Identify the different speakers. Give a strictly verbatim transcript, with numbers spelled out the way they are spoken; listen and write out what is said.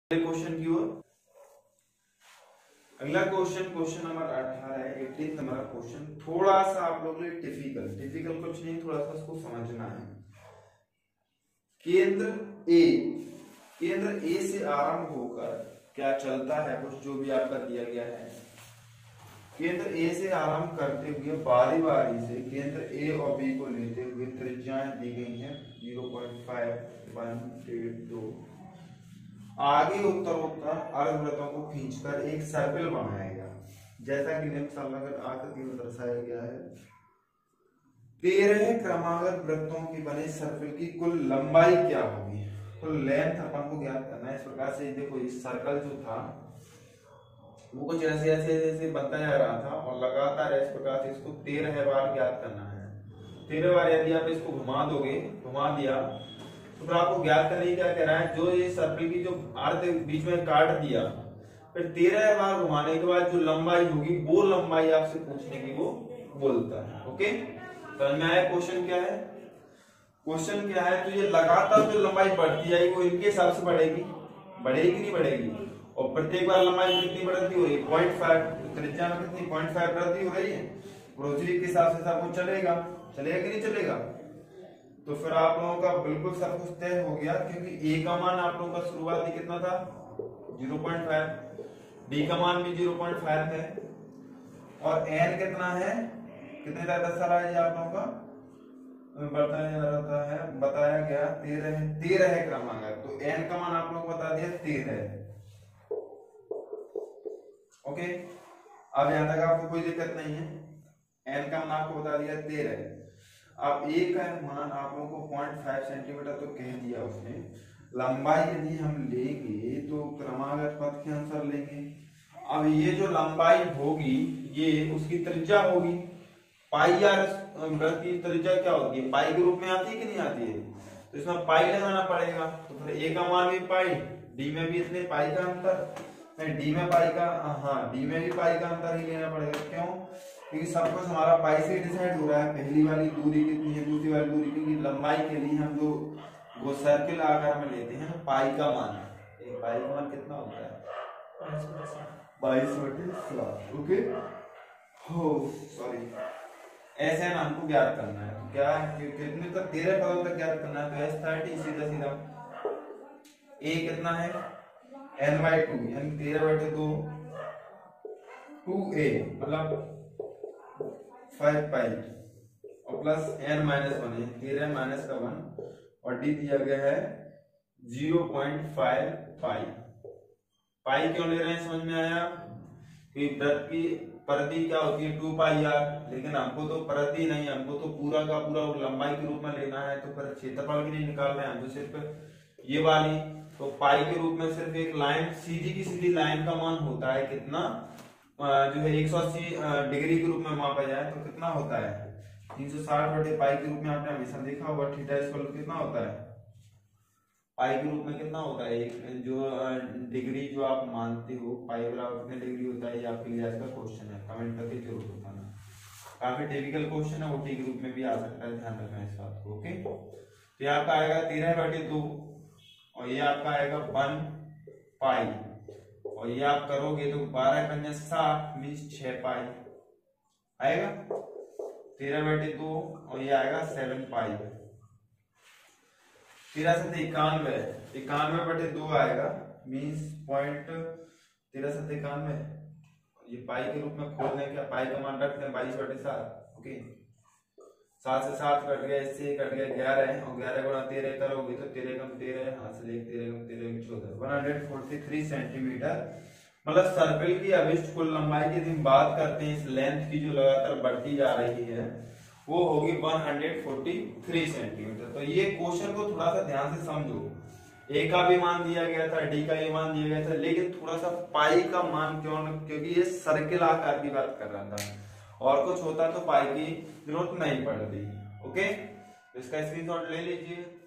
Speaker 1: Question की ओर। अगला question question number अठारह है, अठारह हमारा क्वेश्चन थोड़ा सा आप लोगों के लिए टिपिकल टिपिकल कुछ नहीं, थोड़ा सा उसको समझना है। केंद्र ए केंद्र ए से आरंभ होकर क्या चलता है, कुछ जो भी आपका दिया गया है। केंद्र ए से आरंभ करते हुए बारी बारी से केंद्र ए और बी को लेते हुए त्रिज्याएं दी गई हैं ज़ीरो पॉइंट फाइव, वन, डेढ़, दो। आगे उत्तरोत्तर अर्धवृत्तों को खींचकर एक सर्कल बनाएगा, जैसा कि निम्न संलग्न आकृति में दर्शाया गया है। तेरह क्रमागत वृत्तों की बने सर्कल की कुल लंबाई क्या होगी, कुल लेंथ अपन को ज्ञात करना है। इस प्रकार से देखो, इस सर्कल जो था वो कुछ ऐसे ऐसे ऐसे बनता जा रहा था और लगातार इस प्रकार से इसको तेरह बार ज्ञात करना है। तेरह बार यदि आप इसको घुमा दोगे, घुमा दिया तो फिर आपको ज्ञात करने क्या कह रहा है, जो ये सर्कल की जो अर्ध बीच में काट दिया, फिर तेरह बार घुमाने के बाद जो लंबाई होगी वो लंबाई आपसे पूछने की वो बोलता है। ओके, समझ में आया क्वेश्चन क्या है? क्वेश्चन क्या है, तो ये लगातार जो लंबाई बढ़ती जाएगी वो इनके हिसाब से बढ़ेगी, बढ़ेगी नहीं बढ़ेगी, और प्रत्येक बार लंबाई कितनी बढ़ती हो रही है, पॉइंट फाइव। त्रिज्या में कितनी पॉइंट फाइव बढ़ती हो रही है, ग्रोसरी के हिसाब से आपको चलेगा, चलेगा कि नहीं चलेगा? तो फिर आप लोगों का बिल्कुल सब कुछ तय हो गया, क्योंकि ए का मान आप लोगों का शुरुआती कितना था, ज़ीरो पॉइंट फाइव, बी का मान भी ज़ीरो पॉइंट फाइव है, और एन कितना है, कितने तक दस रहा है आप लोगों का बताया जा रहा है, बताया गया तेरह तेरह है क्रमांक, तो एन का मान आप लोगों को बता दिया तेरह। ओके, अब यहां तक आपको कोई दिक्कत नहीं है, एन का मान आपको बता दिया तेरह। अब ए का मान आप लोगों को पॉइंट फाइव सेंटीमीटर तो कह दिया उसने। लंबाई यदि हम लेंगे तो क्रमागत पथ के अनुसार लेंगे। अब ये जो लंबाई होगी ये उसकी त्रिज्या होगी, पाई आर वृत्त की त्रिज्या क्या होती है, पाई के रूप में आती है कि नहीं आती है, तो इसमें पाई लगाना पड़ेगा। तो फिर ए का मान भी पाई, डी में भी इतने पाई का अंतर, डी में पाई का, हाँ डी में भी पाई का अंतर ही लेना पड़ेगा। क्यों? क्योंकि सब कुछ हमारा पाई से डिसाइड हो रहा है। पहली वाली दूरी कितनी है, दूसरी वाली दूरी, क्योंकि लंबाई के लिए हम जो वो सर्किल आकार में लेते हैं पाई का मान, एक पाई का मान कितना होता है, बाईस बटे सात। ओके, हो सॉरी, ऐसे ना हमको ज्ञात करना है। तो क्या कितने तक, तेरह पदों तक ज्ञात करना है। तो एस थर्टी सीधा सीधा ए कितना है, एन बाई टू, यानी तेरह बटे दो, टू ए मतलब फाइव पाई, और प्लस एन माइनस वन है, तेरह माइनस का वन, और डी दिया गया है zero point five pi. Pi क्यों ले रहे हैं, समझ में आया? कि वृत्त की परिधि क्या होती है, टू पाई आर, लेकिन हमको तो परिधि नहीं, हमको तो पूरा का पूरा लंबाई के रूप में लेना है, तो फिर क्षेत्रफल भी नहीं निकाल रहे हैं, हमको सिर्फ ये वाली। तो पाई के रूप में सिर्फ एक लाइन, सीधी की सीधी लाइन का मान होता है कितना, जो है एक सौ अस्सी डिग्री के रूप में मापा जाए तो कितना होता है, तीन सौ साठ बटे पाई के रूप में आपने हमेशा देखा होगा। थीटा इक्वल कितना होता है, पाई के रूप में कितना होता है, एक जो डिग्री जो आप मानते हो पाई बराबर कितने डिग्री होता है, ये आपके लिए आज का क्वेश्चन है, कमेंट करके जरूर बताना। काफी टिपिकल क्वेश्चन है, ओटी के रूप में भी आ सकता है, ध्यान रखना इस बात को। ओके, तो ये आपका आएगा तेरह बटे दो, और ये आपका आएगा वन पाई, और ये आप करोगे तो बारह पंजा साठ मीन्स छह पाई आएगा, तेरह बटे दो, और ये आएगा सेवन पाई। तेरह सत इक्यानवे, इक्यानवे बटे दो आएगा मीन्स पॉइंट, तेरह सत इक्यानवे, ये पाई के रूप में खोल दें, क्या पाई का मान रखते हैं बाईस बटे सात। ओके, सात से सात कट गया, इससे कट गया ग्यारह, और ग्यारह गुणा तेरह करोगे तो तेरह कम तेरह, हाथ से लेके तेरह कम तेरह चौदह, one hundred forty three centimetre. मतलब सर्कल की अभिष्ट कुल लंबाई की यदि बात करते हैं, इस लेंथ की जो लगातार बढ़ती जा रही है वो होगी one hundred forty three centimetre. तो ये क्वेश्चन को थोड़ा सा ध्यान से समझो, ए का भी मान दिया गया था, डी का भी मान दिया गया था, लेकिन थोड़ा सा पाई का मान क्यों, क्योंकि ये सर्किल आकार की बात कर रहा था, और कुछ होता तो पाई की जरूरत नहीं पड़ती। ओके, तो इसका स्क्रीनशॉट ले लीजिए।